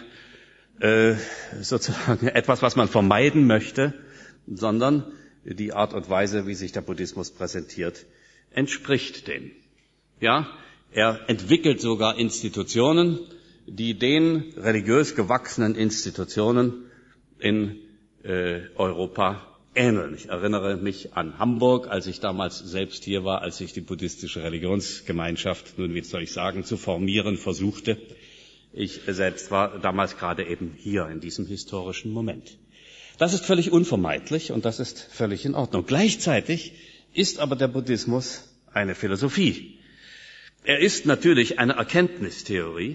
äh, sozusagen etwas, was man vermeiden möchte, sondern die Art und Weise, wie sich der Buddhismus präsentiert, entspricht dem. Ja, er entwickelt sogar Institutionen, die den religiös gewachsenen Institutionen in äh, Europa ähneln. Ich erinnere mich an Hamburg, als ich damals selbst hier war, als ich die buddhistische Religionsgemeinschaft, nun wie soll ich sagen, zu formieren versuchte. Ich selbst war damals gerade eben hier in diesem historischen Moment. Das ist völlig unvermeidlich und das ist völlig in Ordnung. Gleichzeitig ist aber der Buddhismus eine Philosophie. Er ist natürlich eine Erkenntnistheorie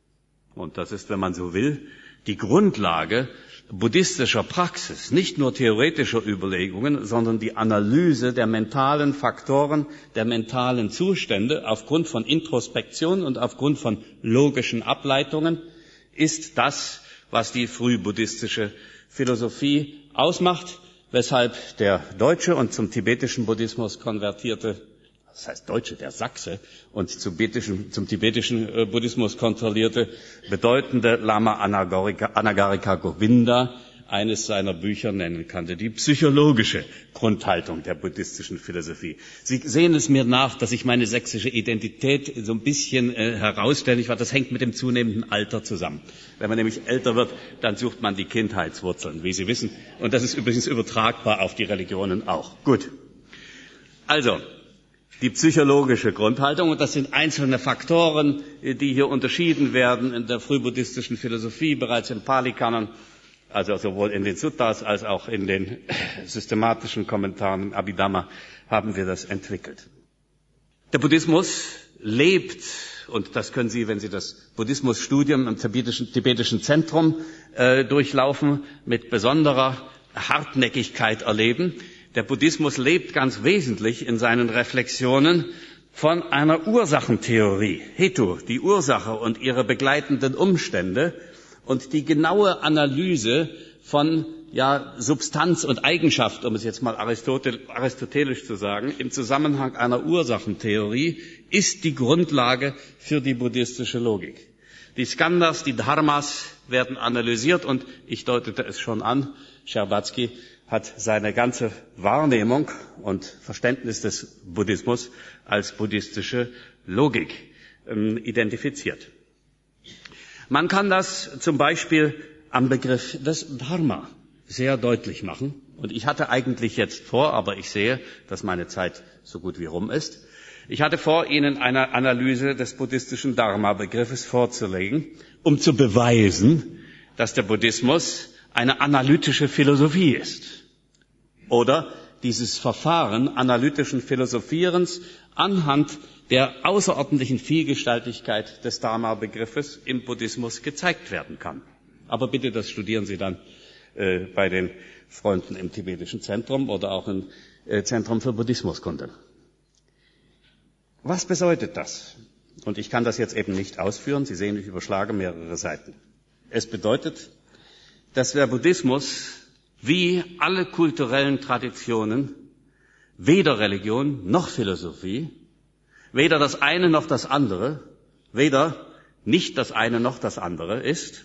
und das ist, wenn man so will, die Grundlage buddhistischer Praxis, nicht nur theoretischer Überlegungen, sondern die Analyse der mentalen Faktoren, der mentalen Zustände aufgrund von Introspektion und aufgrund von logischen Ableitungen ist das, was die frühbuddhistische Philosophie ausmacht, weshalb der deutsche und zum tibetischen Buddhismus konvertierte, das heißt Deutsche, der Sachse, und zum tibetischen, zum tibetischen äh, Buddhismus kontrollierte, bedeutende Lama Anagarika, Anagarika Govinda eines seiner Bücher nennen kannte, die psychologische Grundhaltung der buddhistischen Philosophie. Sie sehen es mir nach, dass ich meine sächsische Identität so ein bisschen äh, herausstelle. Ich weiß, das hängt mit dem zunehmenden Alter zusammen. Wenn man nämlich älter wird, dann sucht man die Kindheitswurzeln, wie Sie wissen. Und das ist übrigens übertragbar auf die Religionen auch. Gut. Also, die psychologische Grundhaltung, und das sind einzelne Faktoren, die hier unterschieden werden in der frühbuddhistischen Philosophie, bereits im Pali-Kanon, also sowohl in den Suttas als auch in den systematischen Kommentaren im Abhidhamma haben wir das entwickelt. Der Buddhismus lebt, und das können Sie, wenn Sie das Buddhismusstudium im tibetischen, tibetischen Zentrum äh, durchlaufen, mit besonderer Hartnäckigkeit erleben, Der Buddhismus lebt ganz wesentlich in seinen Reflexionen von einer Ursachentheorie, Hetu, die Ursache und ihre begleitenden Umstände und die genaue Analyse von ja, Substanz und Eigenschaft, um es jetzt mal Aristotel, aristotelisch zu sagen, im Zusammenhang einer Ursachentheorie ist die Grundlage für die buddhistische Logik. Die Skandhas, die Dharmas werden analysiert und ich deutete es schon an, Scherbatsky hat seine ganze Wahrnehmung und Verständnis des Buddhismus als buddhistische Logik ähm, identifiziert. Man kann das zum Beispiel am Begriff des Dharma sehr deutlich machen. Und ich hatte eigentlich jetzt vor, aber ich sehe, dass meine Zeit so gut wie rum ist, ich hatte vor, Ihnen eine Analyse des buddhistischen Dharma-Begriffes vorzulegen, um zu beweisen, dass der Buddhismus eine analytische Philosophie ist. Oder dieses Verfahren analytischen Philosophierens anhand der außerordentlichen Vielgestaltigkeit des Dharma-Begriffes im Buddhismus gezeigt werden kann. Aber bitte, das studieren Sie dann äh, bei den Freunden im Tibetischen Zentrum oder auch im äh, Zentrum für Buddhismuskunde. Was bedeutet das? Und ich kann das jetzt eben nicht ausführen. Sie sehen, ich überschlage mehrere Seiten. Es bedeutet, dass der Buddhismus wie alle kulturellen Traditionen weder Religion noch Philosophie, weder das eine noch das andere, weder nicht das eine noch das andere ist.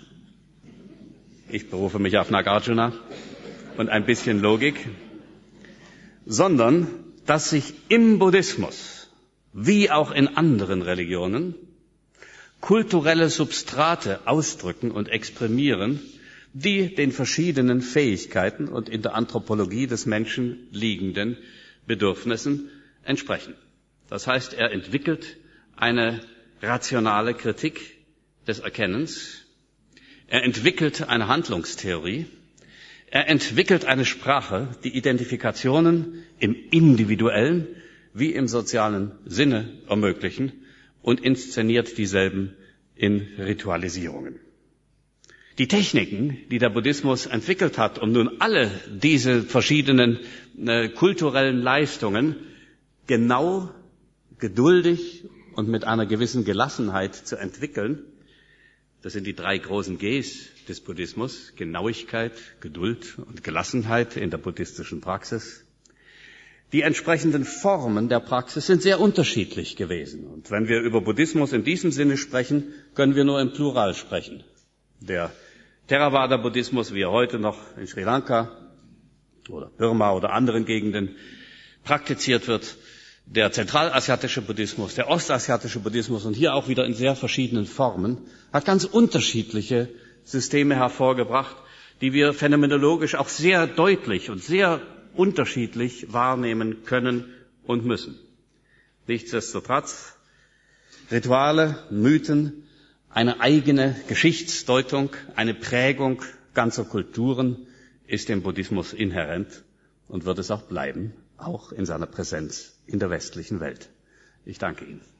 Ich berufe mich auf Nagarjuna und ein bisschen Logik, sondern dass sich im Buddhismus wie auch in anderen Religionen kulturelle Substrate ausdrücken und exprimieren, die den verschiedenen Fähigkeiten und in der Anthropologie des Menschen liegenden Bedürfnissen entsprechen. Das heißt, er entwickelt eine rationale Kritik des Erkennens, er entwickelt eine Handlungstheorie, er entwickelt eine Sprache, die Identifikationen im individuellen wie im sozialen Sinne ermöglichen und inszeniert dieselben in Ritualisierungen. Die Techniken, die der Buddhismus entwickelt hat, um nun alle diese verschiedenen äh, kulturellen Leistungen genau, geduldig und mit einer gewissen Gelassenheit zu entwickeln, das sind die drei großen Gs des Buddhismus, Genauigkeit, Geduld und Gelassenheit in der buddhistischen Praxis. Die entsprechenden Formen der Praxis sind sehr unterschiedlich gewesen. Und wenn wir über Buddhismus in diesem Sinne sprechen, können wir nur im Plural sprechen. Der Theravada-Buddhismus, wie er heute noch in Sri Lanka oder Burma oder anderen Gegenden praktiziert wird, der zentralasiatische Buddhismus, der ostasiatische Buddhismus und hier auch wieder in sehr verschiedenen Formen, hat ganz unterschiedliche Systeme hervorgebracht, die wir phänomenologisch auch sehr deutlich und sehr unterschiedlich wahrnehmen können und müssen. Nichtsdestotrotz, Rituale, Mythen, eine eigene Geschichtsdeutung, eine Prägung ganzer Kulturen ist dem Buddhismus inhärent und wird es auch bleiben, auch in seiner Präsenz in der westlichen Welt. Ich danke Ihnen.